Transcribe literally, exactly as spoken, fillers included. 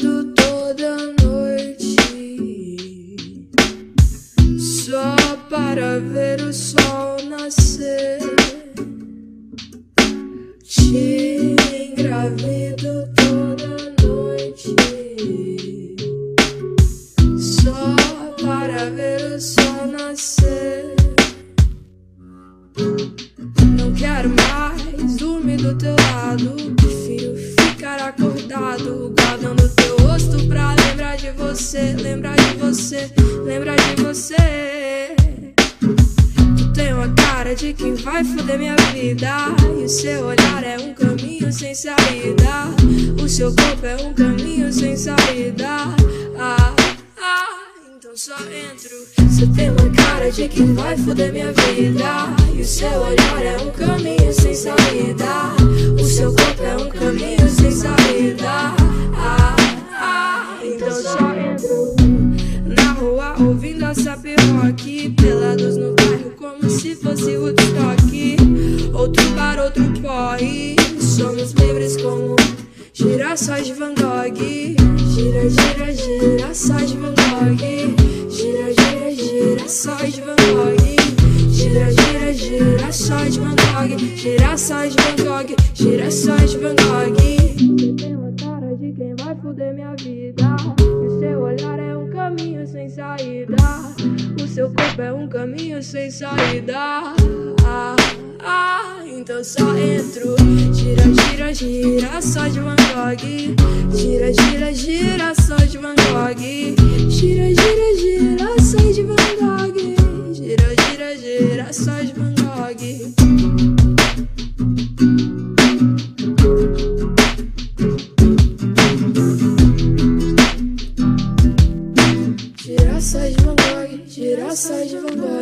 engravido toda noite só para ver o sol nascer. Te engravido toda noite só para ver o sol nascer. Não quero mais dormir do teu lado, prefiro ficar acordado, guardando teu rosto pra lembrar de você, lembrar de você, lembrar de você. Tu tem uma cara de quem vai foder minha vida, e o seu olhar é um caminho sem saída. O seu corpo é um caminho sem saída. Ah, ah, então só entro. Você tem uma cara de quem vai foder minha vida, e o seu olhar é um caminho sem saída. O seu corpo é um caminho sem saída. Ah, ah, então só entro. Na rua ouvindo a Sapi Rock, pelados no bairro como se fosse Woodstock. Outro bar, outro porre, somos livres como girassóis de Van Gogh. Gira, gira, girassóis de Van Gogh. Gira, gira, girassóis de Van Gogh. Gira, gira, girassóis de Van Gogh. Girassóis de Van Gogh. Girassóis de Van Gogh. Você tem uma cara de quem vai foder minha vida, e o seu olhar é um caminho sem saída. O seu corpo é um caminho sem saída. Ah, ah, então só entro. Gira, gira, girassóis de Van Gogh. Gira, gira, girassóis de Van Gogh. Gira, gira, girassóis de Van Gogh. Gira, gira, girassóis de Van Gogh. Girassóis de Van Gogh, girassóis de Van Gogh.